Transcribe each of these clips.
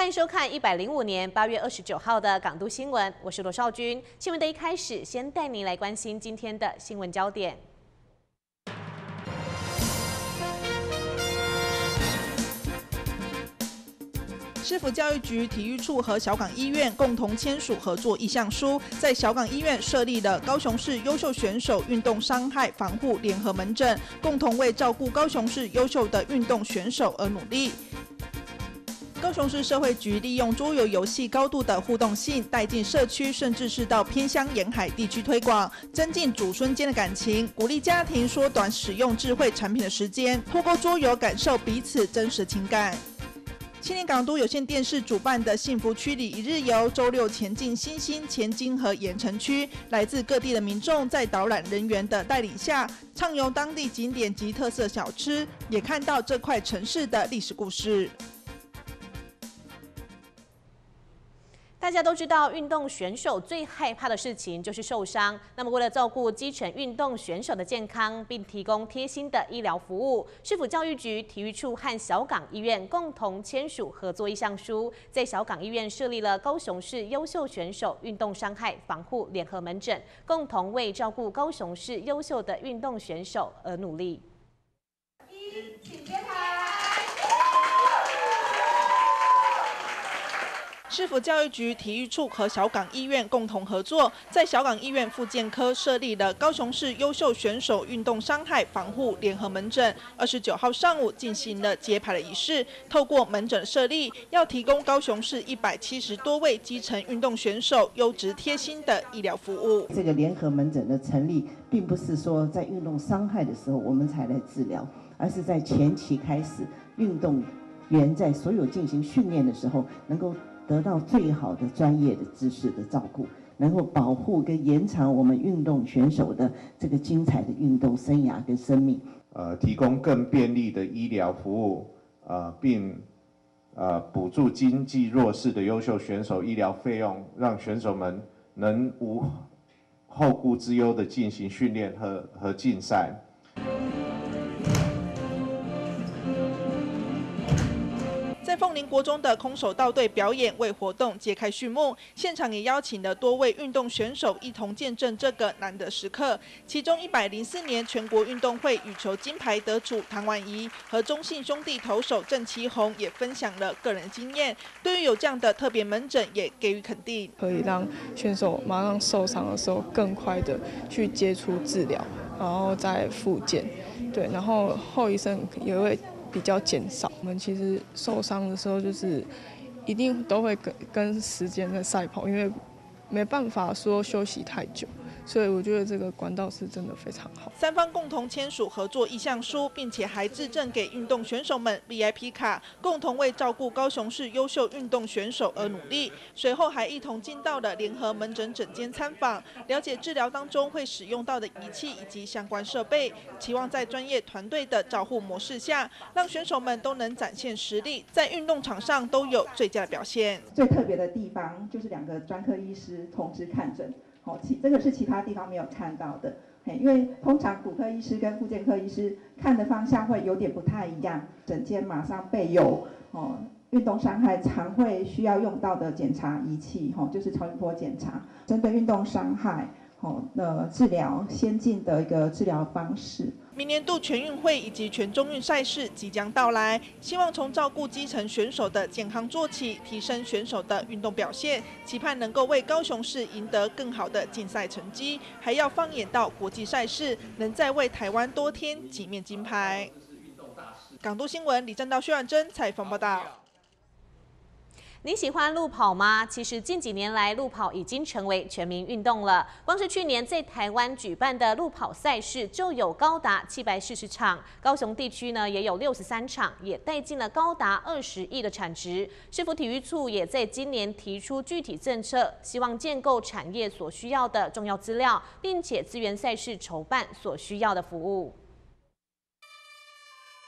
迎收看105年8月29号的港都新闻，我是罗少君。新闻的一开始，先带您来关心今天的新闻焦点。 市府教育局、体育处和小港医院共同签署合作意向书，在小港医院设立了高雄市优秀选手运动伤害防护联合门诊，共同为照顾高雄市优秀的运动选手而努力。高雄市社会局利用桌游游戏高度的互动性带进社区，甚至是到偏乡沿海地区推广，增进祖孙间的感情，鼓励家庭缩短使用智慧产品的时间，透过桌游感受彼此真实情感。青年港都有线电视主办的幸福区里一日游，周六前进新兴、前金和盐城区，来自各地的民众在导览人员的带领下，畅游当地景点及特色小吃，也看到这块城市的历史故事。 大家都知道，运动选手最害怕的事情就是受伤。那么，为了照顾基层运动选手的健康，并提供贴心的医疗服务，市府教育局、体育处和小港医院共同签署合作意向书，在小港医院设立了高雄市优秀选手运动伤害防护联合门诊，共同为照顾高雄市优秀的运动选手而努力。 请揭牌。 市府教育局、体育处和小港医院共同合作，在小港医院复健科设立了高雄市优秀选手运动伤害防护联合门诊。29号上午进行了揭牌的仪式。透过门诊设立，要提供高雄市170多位基层运动选手优质贴心的医疗服务。 这个联合门诊的成立，并不是说在运动伤害的时候我们才来治疗，而是在前期开始，运动员在所有进行训练的时候，能够得到最好的专业的知识的照顾，能够保护跟延长我们运动选手的这个精彩的运动生涯跟生命。 提供更便利的医疗服务，并补助经济弱势的优秀选手医疗费用，让选手们能无后顾之忧地进行训练和竞赛。 在凤林国中的空手道队表演为活动揭开序幕，现场也邀请了多位运动选手一同见证这个难得时刻。其中104年全国运动会羽球金牌得主唐婉仪和中信兄弟投手郑其宏也分享了个人经验，对于有这样的特别门诊也给予肯定， 可以让选手马上受伤的时候更快的去接触治疗，然后再复健，对，然后后遗症也会比较减少。我们其实受伤的时候，就是一定都会跟时间在赛跑，因为没办法说休息太久，所以我觉得这个管道是真的非常好。 三方共同签署合作意向书，并且还制赠给运动选手们 VIP 卡，共同为照顾高雄市优秀运动选手而努力。随后还一同进到了联合门诊诊间参访，了解治疗当中会使用到的仪器以及相关设备，期望在专业团队的照护模式下，让选手们都能展现实力，在运动场上都有最佳的表现。 最特别的地方就是2个专科医师同时看诊。这个是其他地方没有看到的，因为通常骨科医师跟复健科医师看的方向会有点不太一样。诊间马上备有运动伤害常会需要用到的检查仪器，就是超音波检查，针对运动伤害治疗先进的一个治疗方式。 明年度全运会以及全中运赛事即将到来，希望从照顾基层选手的健康做起，提升选手的运动表现，期盼能够为高雄市赢得更好的竞赛成绩，还要放眼到国际赛事，能再为台湾多添几面金牌。港都新闻李正道、薛婉珍采访报道。 你喜欢路跑吗？其实近几年来，路跑已经成为全民运动了。光是去年在台湾举办的路跑赛事就有高达740场，高雄地区呢也有63场，也带进了高达20亿的产值。市府体育处也在今年提出具体政策，希望建构产业所需要的重要资料，并且支援赛事筹办所需要的服务。 路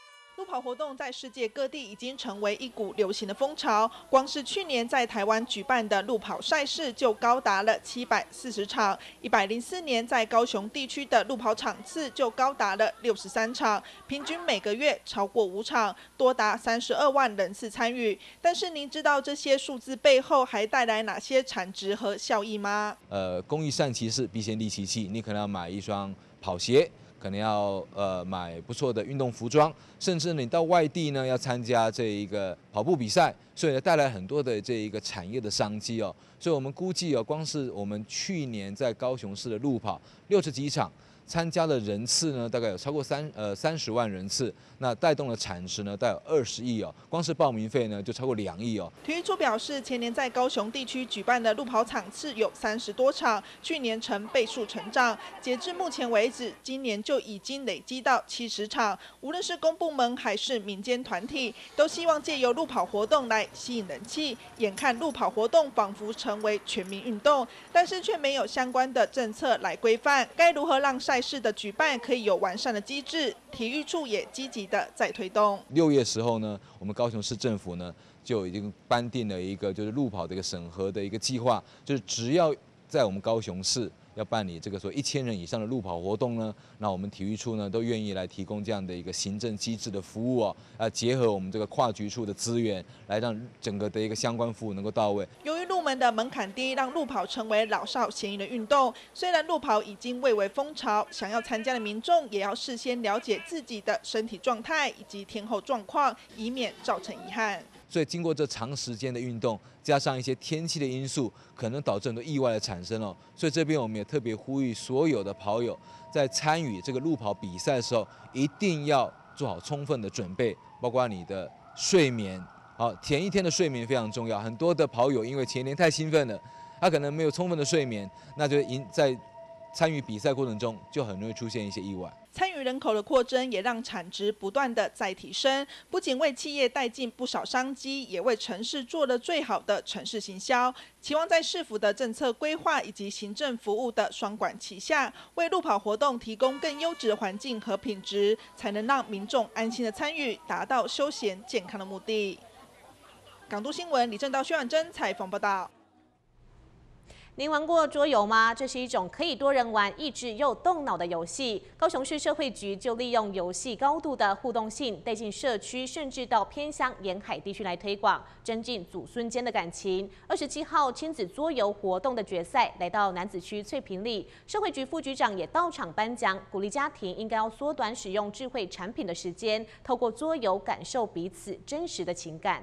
跑活动在世界各地已经成为一股流行的风潮，光是去年在台湾举办的路跑赛事就高达了740场，104年在高雄地区的路跑场次就高达了63场，平均每个月超过5场，多达32万人次参与。但是您知道这些数字背后还带来哪些产值和效益吗？ 工欲善其事，必先利其器。你可能要买一双跑鞋。可能要买不错的运动服装，甚至你到外地呢要参加这一个跑步比赛，所以呢带来很多的这一个产业的商机哦。所以我们估计哦，光是我们去年在高雄市的路跑60几场，参加的人次呢大概有超过30万人次，那带动的产值呢大概有20亿哦，光是报名费呢就超过2亿哦。 体育处表示，前年在高雄地区举办的路跑场次有30多场，去年呈倍数成长，截至目前为止，今年就已经累积到70场。无论是公部门还是民间团体，都希望借由路跑活动来吸引人气。眼看路跑活动仿佛成为全民运动，但是却没有相关的政策来规范，该如何让赛事的举办可以有完善的机制？体育处也积极的在推动。 6月时候呢，我们高雄市政府呢就已经颁定了一个就是路跑的一个审核的一个计划，就是只要在我们高雄市要办理这个说1000人以上的路跑活动呢，那我们体育处呢都愿意来提供这样的一个行政机制的服务哦，结合我们这个跨局处的资源，来让整个的一个相关服务能够到位。 由于入门的门槛低，让路跑成为老少咸宜的运动。虽然路跑已经蔚为风潮，想要参加的民众也要事先了解自己的身体状态以及天候状况，以免造成遗憾。 所以经过这长时间的运动，加上一些天气的因素，可能导致很多意外的产生哦。所以这边我们也特别呼吁所有的跑友，在参与这个路跑比赛的时候，一定要做好充分的准备，包括你的睡眠。好，前一天的睡眠非常重要。很多的跑友因为前一天太兴奋了，他可能没有充分的睡眠，那就在参与比赛过程中就很容易出现一些意外。 参与人口的扩增，也让产值不断的在提升，不仅为企业带进不少商机，也为城市做了最好的城市行销。期望在市府的政策规划以及行政服务的双管齐下，为路跑活动提供更优质的环境和品质，才能让民众安心的参与，达到休闲健康的目的。港都新闻李正道、薛婉珍采访报道。 您玩过桌游吗？这是一种可以多人玩、益智又动脑的游戏。高雄市社会局就利用游戏高度的互动性，带进社区，甚至到偏乡沿海地区来推广，增进祖孙间的感情。27号亲子桌游活动的决赛来到楠梓区翠屏里，社会局副局长也到场颁奖，鼓励家庭应该要缩短使用智慧产品的时间，透过桌游感受彼此真实的情感。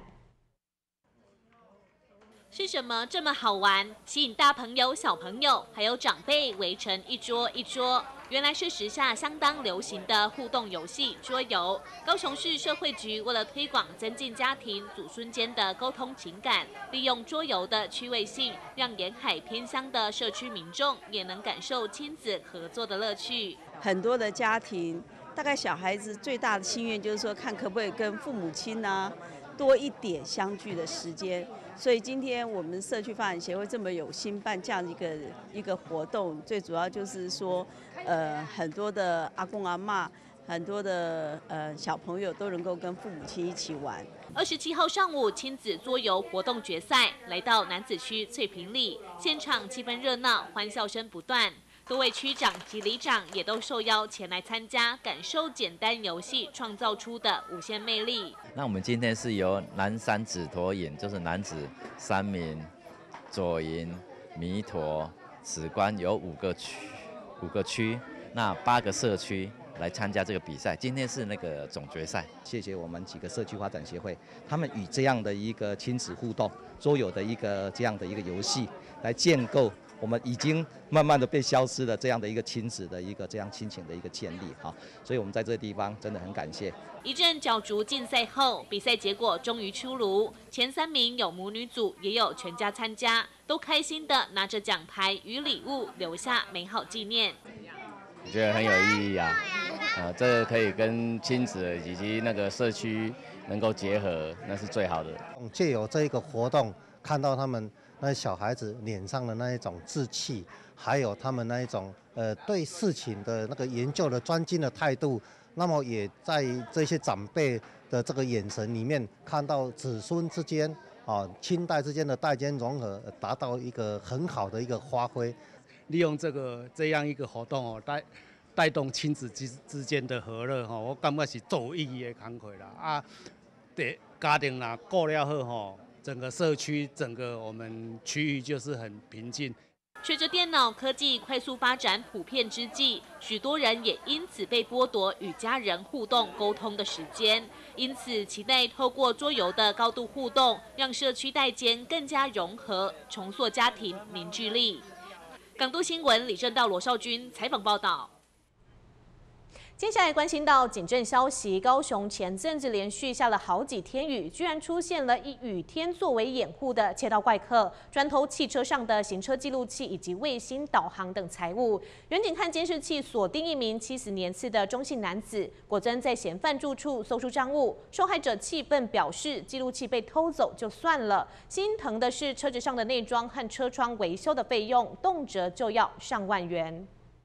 是什么这么好玩，吸引大朋友、小朋友还有长辈围成一桌一桌？原来是时下相当流行的互动游戏桌游。高雄市社会局为了推广增进家庭祖孙间的沟通情感，利用桌游的趣味性，让沿海偏乡的社区民众也能感受亲子合作的乐趣。 很多的家庭，大概小孩子最大的心愿就是说，看可不可以跟父母亲多一点相聚的时间。所以今天我们社区发展协会这么有心办这样一个活动，最主要就是说，很多的阿公阿嬷，很多的小朋友都能够跟父母亲一起玩。 27号上午，亲子桌游活动决赛来到楠梓区翠屏里，现场气氛热闹，欢笑声不断。多位区长及里长也都受邀前来参加，感受简单游戏创造出的无限魅力。 那我们今天是由南山紫陀营，就是楠梓、三民、左营、弥陀、梓官有5个区，那8个社区来参加这个比赛。今天是那个总决赛。 谢谢我们几个社区发展协会，他们以这样的一个亲子互动桌游的这样的一个游戏来建构我们已经慢慢的被消失的这样的一个亲子的这样亲情的一个建立哈，所以我们在这个地方真的很感谢。 一阵角逐竞赛后，比赛结果终于出炉，前3名有母女组，也有全家参加，都开心的拿着奖牌与礼物，留下美好纪念。 我觉得很有意义啊，这可以跟亲子以及那个社区能够结合，那是最好的。 借由这一个活动，看到他们那小孩子脸上的那一种志气，还有他们那一种对事情的那个研究的专精的态度，那么也在这些长辈的这个眼神里面看到子孙之间亲代之间的代间融合，达到一个很好的一个发挥。 利用这样一个活动带动亲子之间的和乐我感觉是最有意义的工作啦。家庭啦过了后整个社区、整个我们区域就是很平静。 随着电脑科技快速发展普遍之际，许多人也因此被剥夺与家人互动沟通的时间。因此，期待透过桌游的高度互动，让社区代间更加融合，重塑家庭凝聚力。港都新闻李正道、罗少军采访报道。接下来关心到警政消息，高雄前阵子连续下了好几天雨，居然出现了以雨天作为掩护的窃盗怪客，专偷汽车上的行车记录器以及卫星导航等财物。远警看监视器锁定一名70年次的中性男子，果真在嫌犯住处搜出赃物。受害者气愤表示，记录器被偷走就算了，心疼的是车子上的内装和车窗维修的费用，动辄就要上万元。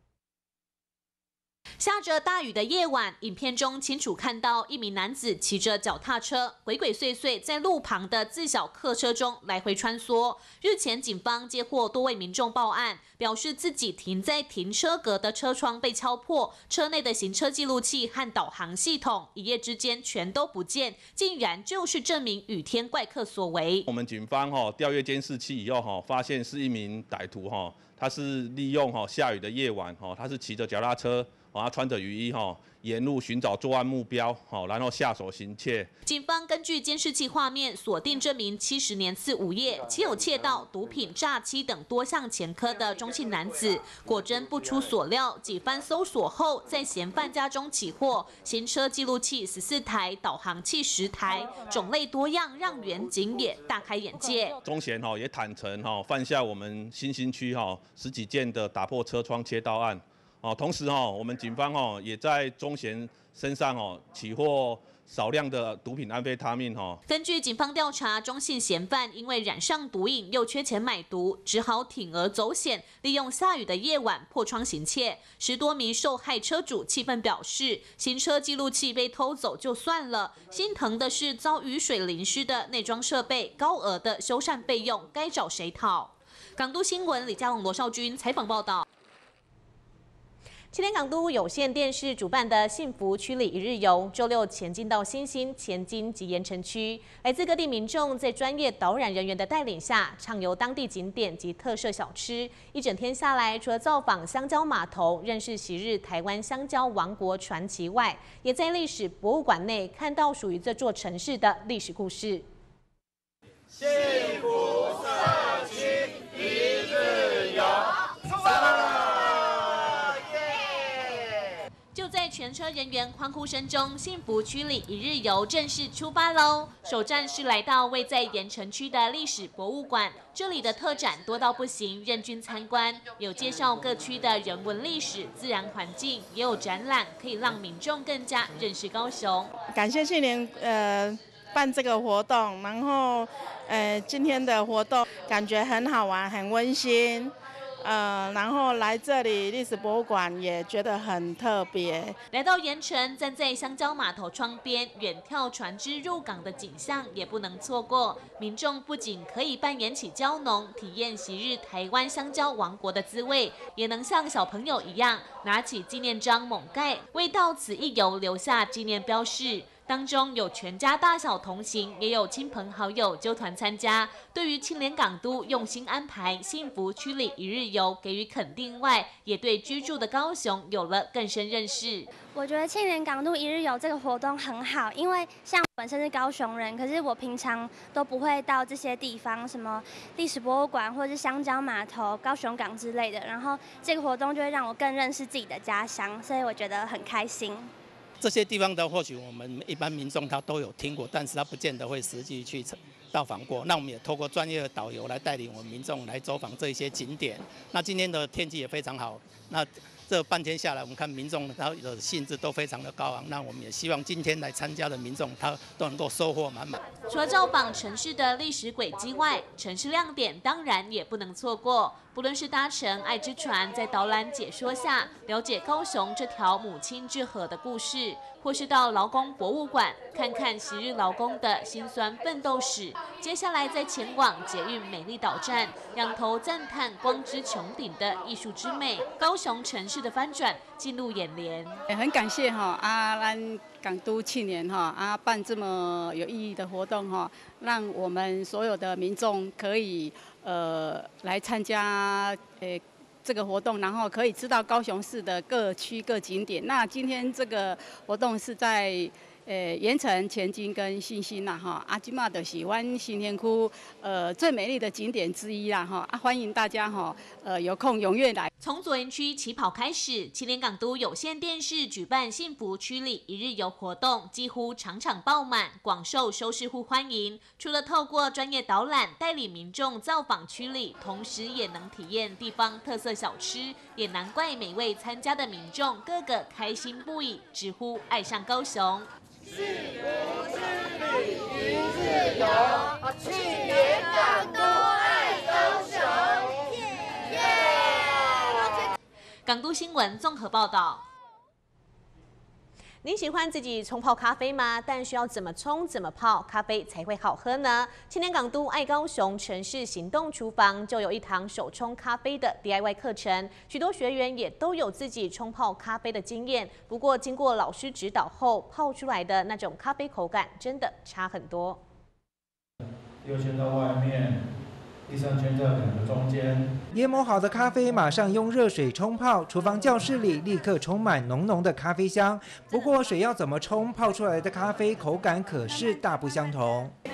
下着大雨的夜晚，影片中清楚看到一名男子骑着脚踏车，鬼鬼祟祟在路旁的自小客车中来回穿梭。日前，警方接获多位民众报案，表示自己停在停车格的车窗被敲破，车内的行车记录器和导航系统一夜之间全都不见，竟然就是这名雨天怪客所为。 我们警方调阅监视器以后发现是一名歹徒他是利用下雨的夜晚他是骑着脚踏车。他穿着雨衣沿路寻找作案目标然后下手行窃。 警方根据监视器画面锁定这名70年次无业，且有窃盗、毒品、诈欺等多项前科的中性男子。果真不出所料，几番搜索后，在嫌犯家中起获行车记录器14台、导航器10台，种类多样，让远警也大开眼界。 中嫌也坦诚犯下我们新兴区10几件的打破车窗窃盗案。同时我们警方也在中嫌身上起获少量的毒品安非他命。 根据警方调查，中性嫌犯因为染上毒瘾又缺钱买毒，只好铤而走险，利用下雨的夜晚破窗行窃。10多名受害车主气愤表示，行车记录器被偷走就算了，心疼的是遭雨水淋湿的内装设备，高额的修缮费用该找谁讨？港都新闻李嘉龙、罗少军采访报道。青年港都有线电视主办的幸福区里一日游，周六前进到新兴、前金及盐城区，来自各地民众在专业导览人员的带领下，畅游当地景点及特色小吃。一整天下来，除了造访香蕉码头、认识昔日台湾香蕉王国传奇外，也在历史博物馆内看到属于这座城市的历史故事。 幸福社区一日游。 就在全车人员欢呼声中，幸福区里一日游正式出发喽！首站是来到位在盐城区的历史博物馆，这里的特展多到不行，任君参观，有介绍各区的人文历史、自然环境，也有展览，可以让民众更加认识高雄。 感谢去年办这个活动，然后今天的活动感觉很好玩，很温馨。然后来这里历史博物馆也觉得很特别。 来到盐城，站在香蕉码头窗边，远眺船只入港的景象也不能错过。民众不仅可以扮演起蕉农，体验昔日台湾香蕉王国的滋味，也能像小朋友一样拿起纪念章猛盖，为到此一游留下纪念标示。当中有全家大小同行，也有亲朋好友揪团参加。对于青年港都用心安排幸福区里一日游给予肯定外，也对居住的高雄有了更深认识。 我觉得青年港都一日游这个活动很好，因为像我本身是高雄人，可是我平常都不会到这些地方，什么历史博物馆或者是香蕉码头、高雄港之类的。然后这个活动就会让我更认识自己的家乡，所以我觉得很开心。 这些地方的或许我们一般民众他都有听过，但是他不见得会实际去到访过。那我们也透过专业的导游来带领我们民众来走访这一些景点。那今天的天气也非常好，那这半天下来，我们看民众他的兴致都非常的高昂。那我们也希望今天来参加的民众，他都能够收获满满。 除了造访城市的历史轨迹外，城市亮点当然也不能错过。不论是搭乘爱之船，在导览解说下了解高雄这条母亲之河的故事，或是到劳工博物馆看看昔日劳工的辛酸奋斗史，接下来再前往捷运美丽岛站，仰头赞叹光之穹顶的艺术之美，高雄城市的翻转进入眼帘。 很感谢咱港都去年办这么有意义的活动让我们所有的民众可以来参加这个活动，然后可以知道高雄市的各区各景点。那今天这个活动是在盐埕、前金跟信兴今嘛就是阮新田区最美丽的景点之一啦欢迎大家有空踊跃来。 从左营区起跑开始，青年港都有线电视举办幸福区里一日游活动，几乎场场爆满，广受收视户欢迎。除了透过专业导览带领民众造访区里，同时也能体验地方特色小吃，也难怪每位参加的民众个个开心不已，直呼爱上高雄。 幸福之旅一日游，青年港都爱高雄。 港都新闻综合报道。您喜欢自己冲泡咖啡吗？但需要怎么冲、怎么泡咖啡才会好喝呢？青年港都爱高雄城市行动厨房就有一堂手冲咖啡的 DIY 课程，许多学员也都有自己冲泡咖啡的经验。不过经过老师指导后，泡出来的那种咖啡口感真的差很多。 右圈到外面。第三圈在两个中间。 研磨好的咖啡马上用热水冲泡，厨房教室里立刻充满浓浓的咖啡香。不过水要怎么冲，泡出来的咖啡口感可是大不相同。 不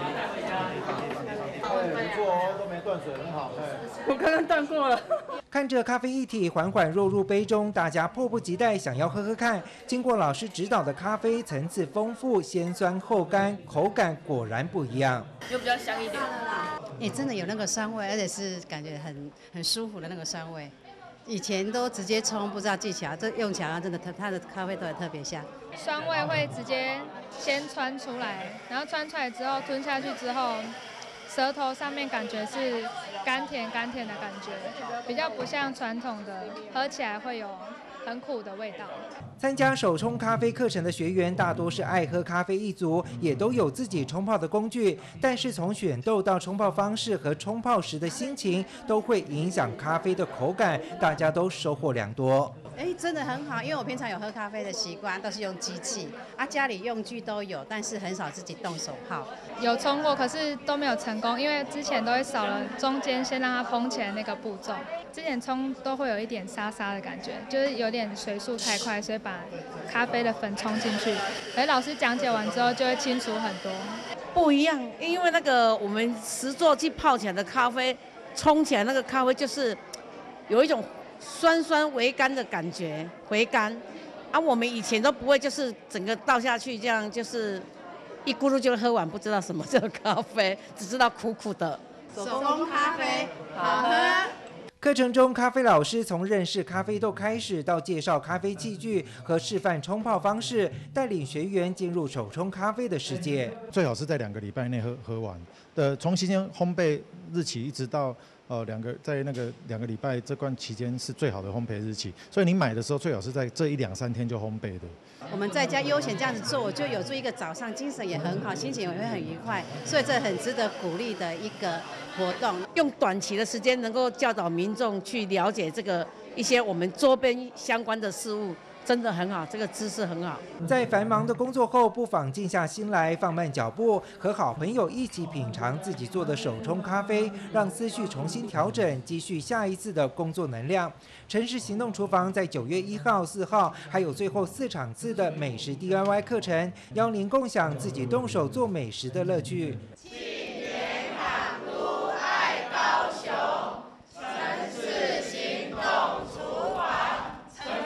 错哦，都没断水，很好。 我刚刚断过了。 看着咖啡一体缓缓落入杯中，大家迫不及待想要喝喝看。经过老师指导的咖啡层次丰富，鲜酸后干，口感果然不一样， 就比较香一点。 真的有那个酸味，而且是感觉很舒服的那个酸味。以前都直接冲，不知道技巧，这用起来真的它的咖啡都特别香。 酸味会直接先窜出来，然后窜出来之后吞下去之后，舌头上面感觉是甘甜的感觉，比较不像传统的喝起来会有很苦的味道。 参加手冲咖啡课程的学员大多是爱喝咖啡一族，也都有自己冲泡的工具，但是从选豆到冲泡方式和冲泡时的心情都会影响咖啡的口感，大家都收获良多。 真的很好，因为我平常有喝咖啡的习惯，都是用机器家里用具都有，但是很少自己动手泡。 有冲过，可是都没有成功，因为之前都会少了中间先让它膨起来那个步骤。之前冲都会有一点沙沙的感觉，就是有点水速太快，所以把咖啡的粉冲进去。而老师讲解完之后就会清楚很多。 不一样，因为那个我们实作去泡起来的咖啡，冲起来那个咖啡就是有一种酸酸微甘的感觉，回甘。我们以前都不会，就是整个倒下去这样，就是一咕噜就喝完，不知道什么叫咖啡，只知道苦苦的。 手工咖啡好喝。 课程中，咖啡老师从认识咖啡豆开始，到介绍咖啡器具和示范冲泡方式，带领学员进入手冲咖啡的世界。 最好是在2个礼拜内喝完。从新鲜烘焙日期一直到在那个2个礼拜这段期间是最好的烘焙日期，所以你买的时候最好是在这1、2、3天就烘焙的。 我们在家悠闲这样子做，我就有助一个早上精神也很好，心情也会很愉快，所以这很值得鼓励的一个活动。 用短期的时间能够教导民众去了解这个一些我们周边相关的事物。真的很好，这个知识很好。 在繁忙的工作后，不妨静下心来，放慢脚步，和好朋友一起品尝自己做的手冲咖啡，让思绪重新调整，积蓄下一次的工作能量。城市行动厨房在9月1号、4号，还有最后4场次的美食 DIY 课程，邀您共享自己动手做美食的乐趣。 青年港都爱高雄，城市行动厨房。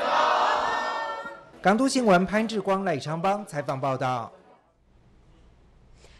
港都新闻潘志光、赖昌邦采访报道。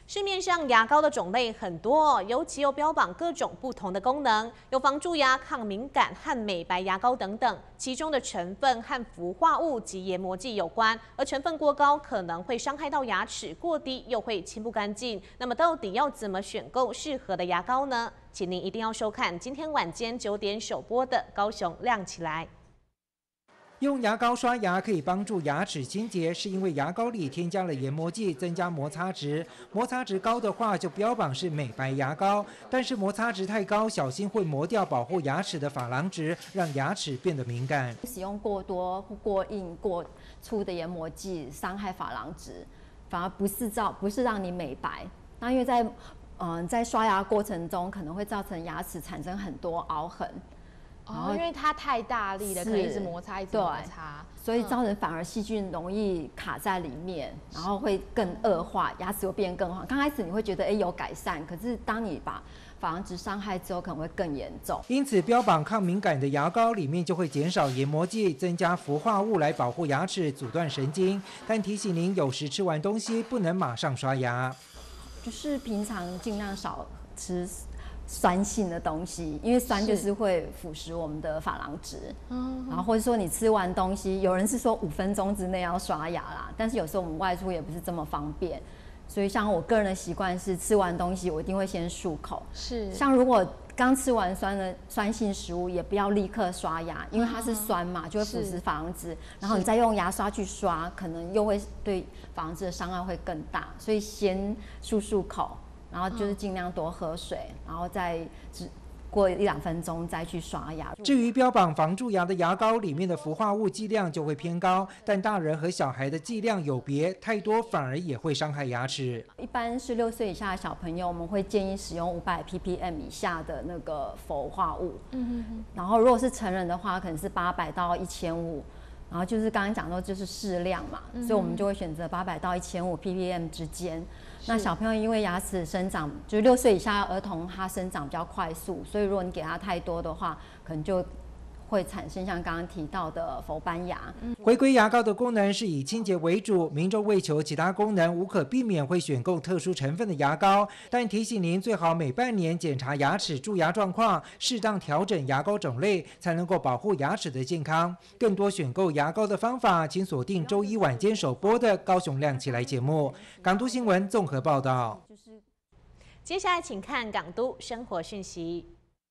市面上牙膏的种类很多，尤其又标榜各种不同的功能，有防蛀牙、抗敏感和美白牙膏等等。其中的成分和氟化物及研磨剂有关，而成分过高可能会伤害到牙齿，过低又会清不干净。那么到底要怎么选购适合的牙膏呢？请您一定要收看今天晚间9点首播的《高雄亮起来》。 用牙膏刷牙可以帮助牙齿清洁，是因为牙膏里添加了研磨剂，增加摩擦值。摩擦值高的话，就标榜是美白牙膏。但是摩擦值太高，小心会磨掉保护牙齿的珐琅质，让牙齿变得敏感。 使用过多、过硬、过粗的研磨剂，伤害珐琅质，反而不是让你美白。那因为在刷牙过程中，可能会造成牙齿产生很多凹痕。 因为它太大力了，可以一直摩擦，一直摩擦， 所以造成反而细菌容易卡在里面，然后会更恶化，牙齿会变更黄。刚开始你会觉得有改善，可是当你把珐琅质伤害之后，可能会更严重。 因此，标榜抗敏感的牙膏里面就会减少研磨剂，增加氟化物来保护牙齿，阻断神经。但提醒您，有时吃完东西不能马上刷牙， 就是平常尽量少吃酸性的东西，因为酸就是会腐蚀我们的珐琅质。然后或者说你吃完东西，有人是说5分钟之内要刷牙啦，但是有时候我们外出也不是这么方便，所以像我个人的习惯是吃完东西我一定会先漱口。是，像如果刚吃完酸性食物，也不要立刻刷牙，因为它是酸嘛，就会腐蚀珐琅质。然后你再用牙刷去刷，可能又会对珐琅质的伤害会更大，所以先漱口。然后就是尽量多喝水，然后再过1-2分钟再去刷牙。 至于标榜防蛀牙的牙膏里面的氟化物剂量就会偏高，但大人和小孩的剂量有别，太多反而也会伤害牙齿。 一般16岁以下的小朋友，我们会建议使用500 ppm 以下的那个氟化物。然后如果是成人的话，可能是800到1500。然后就是刚刚讲到就是适量嘛，所以我们就会选择800到1500 ppm 之间。那小朋友因为牙齿生长，就是6岁以下儿童，他生长比较快速，所以如果你给他太多的话，可能就会产生像刚刚提到的氟斑牙。 回归牙膏的功能是以清洁为主，民众为求其他功能，无可避免会选购特殊成分的牙膏。但提醒您，最好每半年检查牙齿蛀牙状况，适当调整牙膏种类，才能够保护牙齿的健康。更多选购牙膏的方法，请锁定周一晚间首播的《高雄亮起来》节目。港都新闻综合报道。 接下来请看港都生活讯息。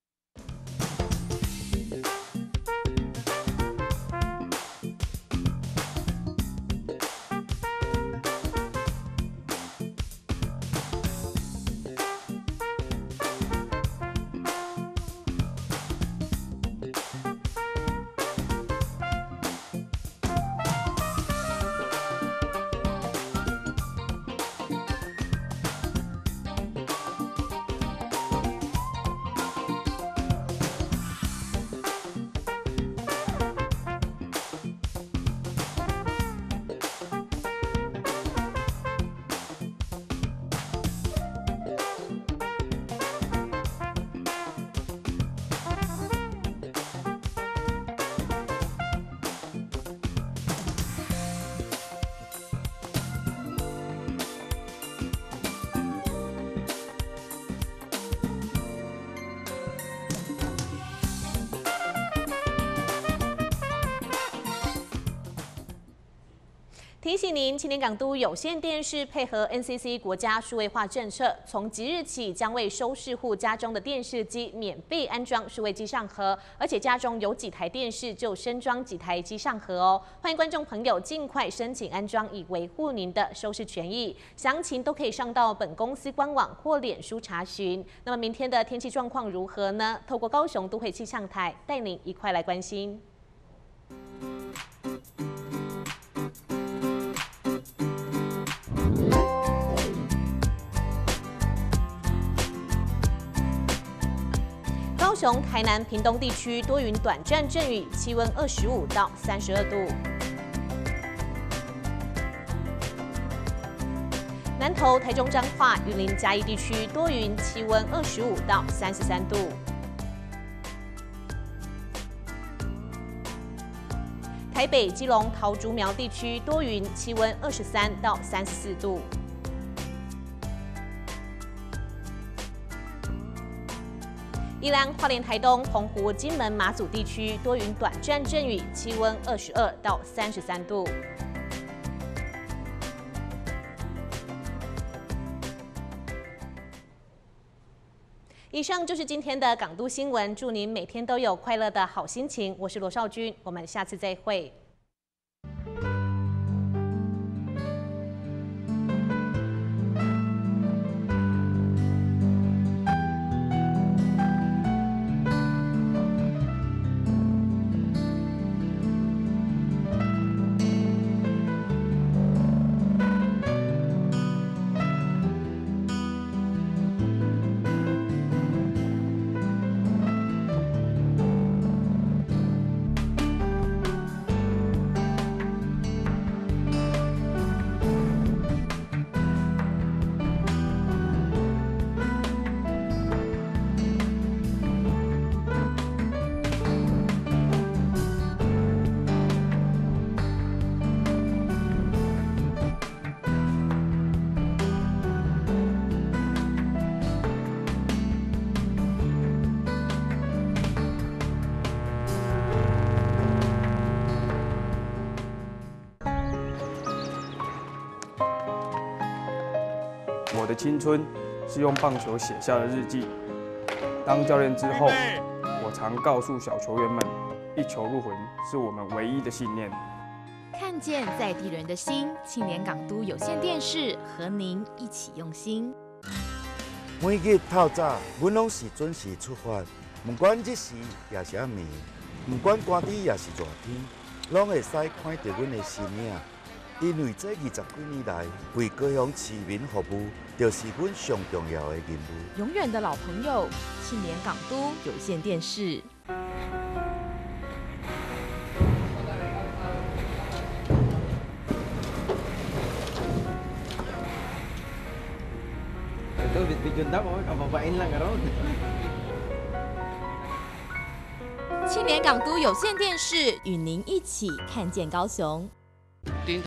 提醒您，青年港都有线电视配合 NCC 国家数位化政策，从即日起将为收视户家中的电视机免费安装数位机上盒，而且家中有几台电视就升装几台机上盒哦。欢迎观众朋友尽快申请安装，以维护您的收视权益。详情都可以上到本公司官网或脸书查询。那么明天的天气状况如何呢？透过高雄都会气象台带您一块来关心。高雄、台南、屏东地区多云短暂阵雨，气温25到32度。南投、台中彰化、云林嘉义地区多云，气温25到33度。台北、基隆、桃竹苗地区多云，气温23到34度。 宜兰、花莲、台东、澎湖、金门、马祖地区多云短暂阵雨，气温22到33度。以上就是今天的港都新闻，祝您每天都有快乐的好心情。我是罗少君，我们下次再会。 我的青春是用棒球写下的日记。当教练之后，我常告诉小球员们，一球入魂是我们唯一的信念。 看见在地人的心，青年港都有线电视和您一起用心。 每日透早，阮拢是准时出发，不管日时也是暗暝，不管寒天也是热天，拢会使看到阮的身影。因为这20几年来为高雄市民服务，就是阮上重要的任务。 永远的老朋友，青年港都有线电视。青年港都有线电视与您一起看见高雄。